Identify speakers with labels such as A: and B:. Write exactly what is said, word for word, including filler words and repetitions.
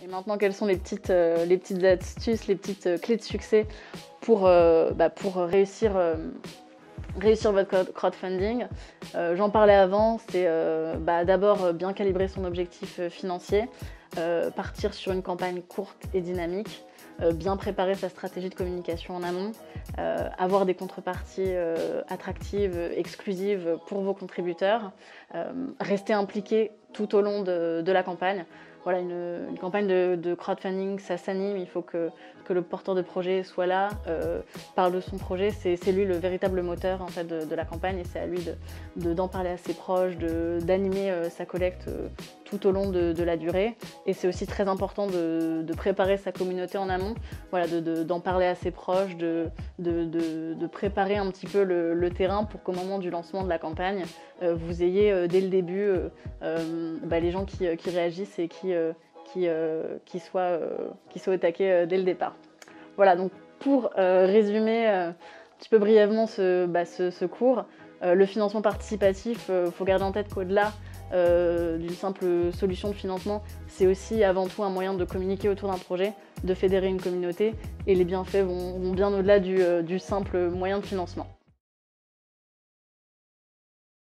A: Et maintenant, quelles sont les petites, euh, les petites astuces, les petites euh, clés de succès pour, euh, bah, pour réussir, euh, réussir votre crowdfunding? euh, J'en parlais avant, c'est euh, bah, d'abord bien calibrer son objectif financier, euh, partir sur une campagne courte et dynamique, euh, bien préparer sa stratégie de communication en amont, euh, avoir des contreparties euh, attractives, exclusives pour vos contributeurs, euh, rester impliqué tout au long de, de la campagne. Voilà, une, une campagne de, de crowdfunding, ça s'anime, il faut que, que le porteur de projet soit là, euh, parle de son projet, c'est lui le véritable moteur en fait, de, de la campagne et c'est à lui de, de, d'en parler à ses proches, d'animer euh, sa collecte euh, tout au long de, de la durée. Et c'est aussi très important de, de préparer sa communauté en amont, voilà, de, de, d'en parler à ses proches, de, de, de, de préparer un petit peu le, le terrain pour qu'au moment du lancement de la campagne, euh, vous ayez euh, dès le début euh, euh, bah, les gens qui, qui réagissent et qui Euh, qui, euh, qui, soit, euh, qui soit au taquet euh, dès le départ. Voilà, donc pour euh, résumer euh, un petit peu brièvement ce, bah, ce, ce cours, euh, le financement participatif, il euh, faut garder en tête qu'au-delà euh, d'une simple solution de financement, c'est aussi avant tout un moyen de communiquer autour d'un projet, de fédérer une communauté, et les bienfaits vont, vont bien au-delà du, euh, du simple moyen de financement.